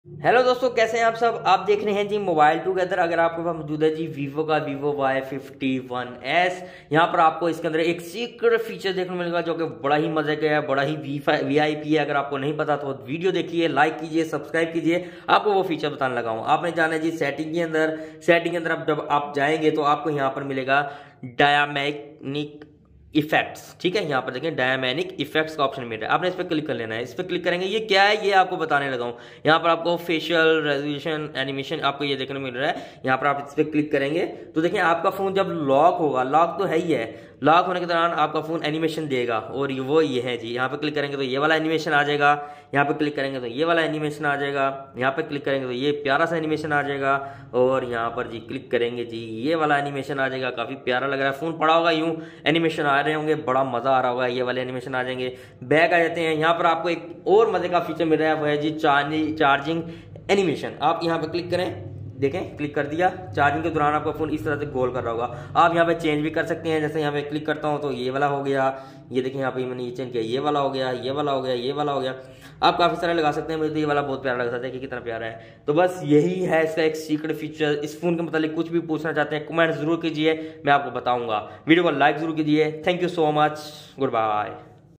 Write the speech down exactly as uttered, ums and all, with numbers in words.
Hello दोस्तों, कैसे हैं आप सब। आप देख रहे हैं जी मोबाइल टूगेदर। अगर आपके पास मौजूद है जी वीवो का Vivo Y fifty one S. यहाँ पर आपको इसके अंदर एक सीक्रेट फीचर देखने को मिलेगा जो कि बड़ा ही मजे का है, बड़ा ही वी आई पी है। अगर आपको नहीं पता तो वीडियो देखिए, लाइक कीजिए, सब्सक्राइब कीजिए। आपको वो फीचर बताने लगा हूँ। आपने जाना है जी सेटिंग के अंदर। सेटिंग के अंदर आप जब आप जाएंगे तो आपको यहाँ पर मिलेगा डायनामिक इफेक्ट्स। ठीक है, यहाँ पर देखें डायनामिक इफेक्ट्स का ऑप्शन मिल रहा है। आपने इस पर क्लिक कर लेना है। इस पर क्लिक करेंगे, ये क्या है ये आपको बताने लगा हूँ। यहाँ पर आपको फेशियल रेजोल्यूशन एनिमेशन आपको ये देखने को मिल रहा है। यहाँ पर आप इस पर क्लिक करेंगे तो देखें आपका फोन जब लॉक होगा, लॉक तो है ही है, लॉक होने के दौरान आपका फोन एनिमेशन देगा और ये वो ये है जी। यहाँ पे क्लिक करेंगे तो ये वाला एनिमेशन आ जाएगा, यहाँ पे क्लिक करेंगे तो ये वाला एनिमेशन आ जाएगा, यहाँ पे क्लिक करेंगे तो ये प्यारा सा एनिमेशन आ जाएगा और यहाँ पर जी क्लिक करेंगे जी ये वाला एनिमेशन आ जाएगा। काफी प्यारा लग रहा है, फोन पड़ा होगा यूं एनिमेशन आ रहे होंगे, बड़ा मजा आ रहा होगा। ये वाले एनिमेशन आ जाएंगे। बैक आ जाते हैं। यहाँ पर आपको एक और मजे का फीचर मिल रहा है, वो है जी चार्जिंग एनिमेशन। आप यहाँ पे क्लिक करें, देखें क्लिक कर दिया। चार्जिंग के दौरान आपका फोन इस तरह से गोल कर रहा होगा। आप यहाँ पे चेंज भी कर सकते हैं। जैसे यहाँ पे क्लिक करता हूँ तो ये वाला हो गया, ये देखें यहाँ पे मैंने ये चेंज किया, ये वाला हो गया, ये वाला हो गया, ये वाला हो गया। आप काफी सारे लगा सकते हैं। मुझे तो ये वाला बहुत प्यारा लग सकता है कि कितना प्यारा है। तो बस यही है इसका एक सीक्रेट फीचर। इस फोन के मतलब कुछ भी पूछना चाहते हैं कमेंट जरूर कीजिए, मैं आपको बताऊंगा। वीडियो को लाइक जरूर कीजिए। Thank you so much, good bye.